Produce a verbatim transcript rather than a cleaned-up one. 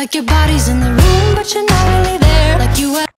Like your body's in the room, but you're not really there. Like you